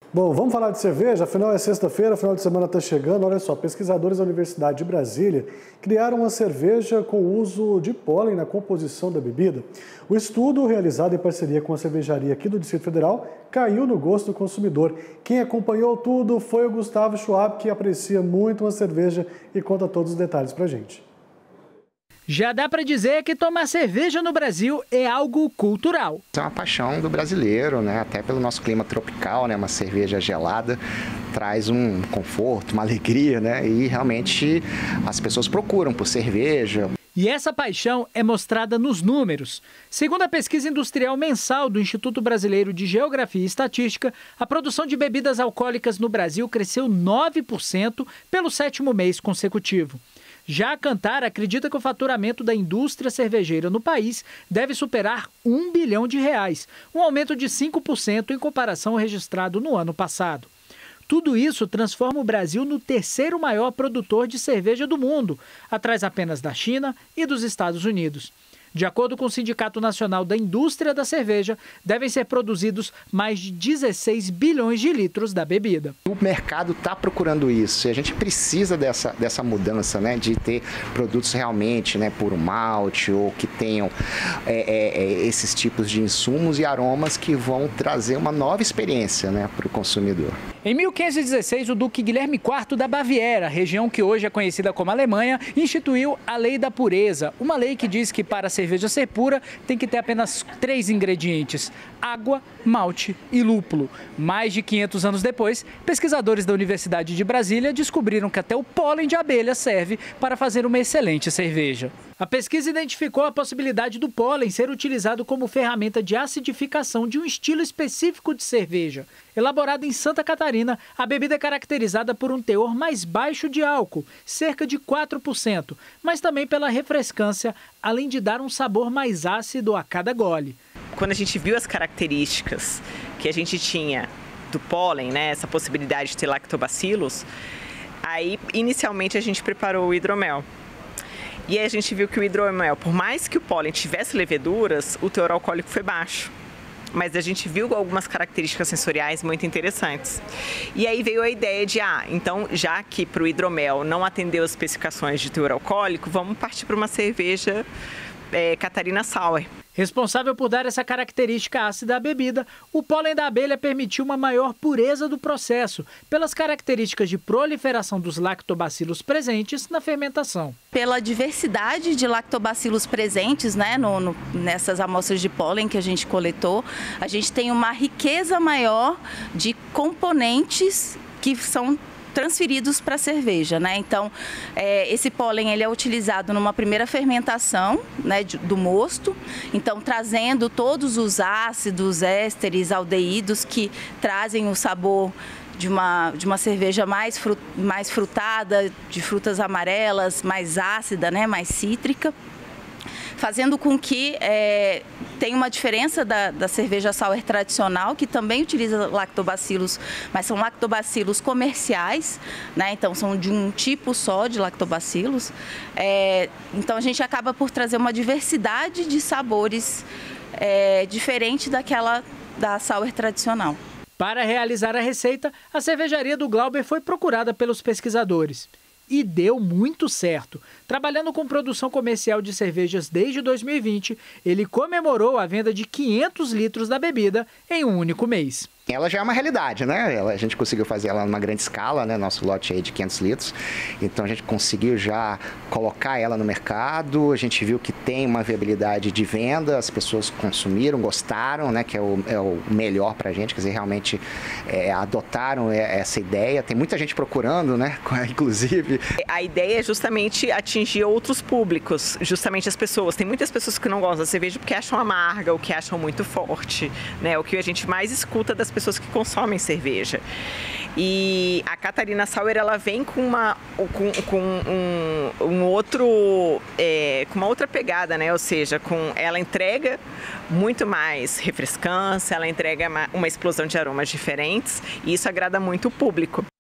Bom, vamos falar de cerveja? Afinal é sexta-feira, final de semana está chegando. Olha só, pesquisadores da Universidade de Brasília criaram uma cerveja com uso de pólen na composição da bebida. O estudo, realizado em parceria com a cervejaria aqui do Distrito Federal, caiu no gosto do consumidor. Quem acompanhou tudo foi o Gustavo Schwab, que aprecia muito uma cerveja e conta todos os detalhes pra gente. Já dá para dizer que tomar cerveja no Brasil é algo cultural. É uma paixão do brasileiro, né? Até pelo nosso clima tropical, né? Uma cerveja gelada traz um conforto, uma alegria, né? E realmente as pessoas procuram por cerveja. E essa paixão é mostrada nos números. Segundo a pesquisa industrial mensal do Instituto Brasileiro de Geografia e Estatística, a produção de bebidas alcoólicas no Brasil cresceu 9% pelo 7º mês consecutivo. Já a Kantar acredita que o faturamento da indústria cervejeira no país deve superar R$1 bilhão, um aumento de 5% em comparação ao registrado no ano passado. Tudo isso transforma o Brasil no 3º maior produtor de cerveja do mundo, atrás apenas da China e dos Estados Unidos. De acordo com o Sindicato Nacional da Indústria da Cerveja, devem ser produzidos mais de 16 bilhões de litros da bebida. O mercado está procurando isso e a gente precisa dessa mudança, né, de ter produtos realmente, né, puro malte ou que tenham esses tipos de insumos e aromas que vão trazer uma nova experiência, né, para o consumidor. Em 1516, o Duque Guilherme IV da Baviera, região que hoje é conhecida como Alemanha, instituiu a Lei da Pureza, uma lei que diz que para a cerveja ser pura tem que ter apenas 3 ingredientes: água, malte e lúpulo. Mais de 500 anos depois, pesquisadores da Universidade de Brasília descobriram que até o pólen de abelha serve para fazer uma excelente cerveja. A pesquisa identificou a possibilidade do pólen ser utilizado como ferramenta de acidificação de um estilo específico de cerveja. Elaborada em Santa Catarina, a bebida é caracterizada por um teor mais baixo de álcool, cerca de 4%, mas também pela refrescância, além de dar um sabor mais ácido a cada gole. Quando a gente viu as características que a gente tinha do pólen, né, essa possibilidade de ter lactobacilos, aí inicialmente a gente preparou o hidromel. E aí a gente viu que o hidromel, por mais que o pólen tivesse leveduras, o teor alcoólico foi baixo. Mas a gente viu algumas características sensoriais muito interessantes. E aí veio a ideia de, então já que para o hidromel não atendeu as especificações de teor alcoólico, vamos partir para uma cerveja Catarina Sour. Responsável por dar essa característica ácida à bebida, o pólen da abelha permitiu uma maior pureza do processo, pelas características de proliferação dos lactobacilos presentes na fermentação. Pela diversidade de lactobacilos presentes, né, nessas amostras de pólen que a gente coletou, a gente tem uma riqueza maior de componentes que são transferidos para a cerveja, né? Então, esse pólen ele é utilizado numa primeira fermentação, né, do mosto, então trazendo todos os ácidos, ésteres, aldeídos que trazem o sabor de uma cerveja mais frutada, de frutas amarelas, mais ácida, né, mais cítrica, fazendo com que tenha uma diferença da cerveja sour tradicional, que também utiliza lactobacilos, mas são lactobacilos comerciais, né? Então são de um tipo só de lactobacilos. Então a gente acaba por trazer uma diversidade de sabores diferente da sour tradicional. Para realizar a receita, a cervejaria do Glauber foi procurada pelos pesquisadores. E deu muito certo. Trabalhando com produção comercial de cervejas desde 2020, ele comemorou a venda de 500 litros da bebida em um único mês. Ela já é uma realidade, né? A gente conseguiu fazer ela numa grande escala, né? Nosso lote aí de 500 litros. Então a gente conseguiu já colocar ela no mercado. A gente viu que tem uma viabilidade de venda, as pessoas consumiram, gostaram, né? Que é o melhor pra gente, quer dizer, realmente adotaram essa ideia. Tem muita gente procurando, né? Inclusive. A ideia é justamente atingir outros públicos, justamente as pessoas. Tem muitas pessoas que não gostam da cerveja porque acham amarga, ou que acham muito forte, né? O que a gente mais escuta das pessoas que consomem cerveja. E a Catarina Sour, ela vem com uma outra pegada, né? Ou seja, ela entrega muito mais refrescância, ela entrega uma explosão de aromas diferentes e isso agrada muito o público.